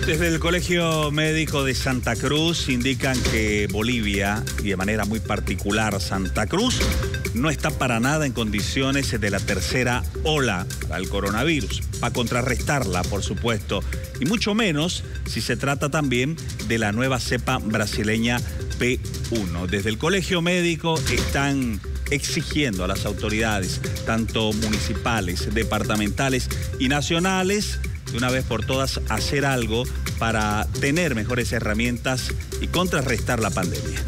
Desde el Colegio Médico de Santa Cruz indican que Bolivia, y de manera muy particular Santa Cruz, no está para nada en condiciones de la tercera ola al coronavirus, para contrarrestarla, por supuesto, y mucho menos si se trata también de la nueva cepa brasileña P1. Desde el Colegio Médico están exigiendo a las autoridades, tanto municipales, departamentales y nacionales, de una vez por todas hacer algo para tener mejores herramientas y contrarrestar la pandemia.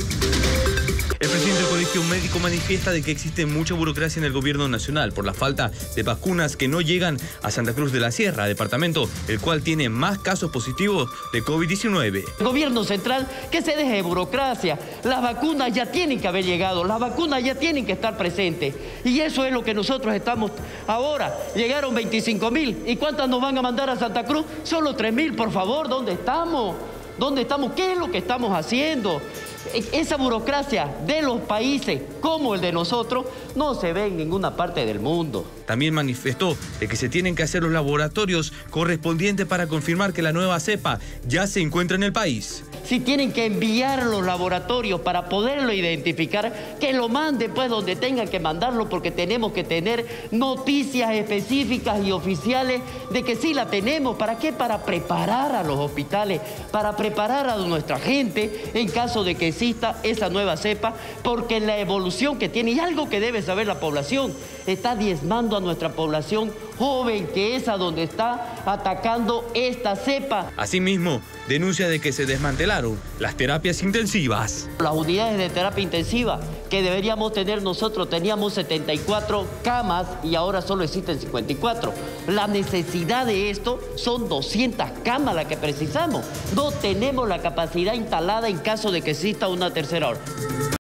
El presidente del Colegio Médico manifiesta de que existe mucha burocracia en el gobierno nacional por la falta de vacunas que no llegan a Santa Cruz de la Sierra, departamento el cual tiene más casos positivos de COVID-19. El gobierno central que se deje de burocracia, las vacunas ya tienen que haber llegado, las vacunas ya tienen que estar presentes y eso es lo que nosotros estamos ahora. Llegaron 25.000 ¿y cuántas nos van a mandar a Santa Cruz? Solo 3.000, por favor, ¿dónde estamos? ¿Dónde estamos? ¿Qué es lo que estamos haciendo? Esa burocracia de los países como el de nosotros no se ve en ninguna parte del mundo. También manifestó de que se tienen que hacer los laboratorios correspondientes para confirmar que la nueva cepa ya se encuentra en el país. Si tienen que enviar los laboratorios para poderlo identificar, que lo manden pues donde tengan que mandarlo, porque tenemos que tener noticias específicas y oficiales de que sí la tenemos. ¿Para qué? Para preparar a los hospitales, para preparar a nuestra gente en caso de que exista esa nueva cepa, porque la evolución que tiene, y algo que debe saber la población, está diezmando a nuestra población joven, que es a donde está atacando esta cepa. Asimismo, denuncia de que se desmantelaron las terapias intensivas. Las unidades de terapia intensiva que deberíamos tener nosotros, teníamos 74 camas y ahora solo existen 54. La necesidad de esto son 200 camas las que precisamos. No tenemos la capacidad instalada en caso de que exista una tercera ola.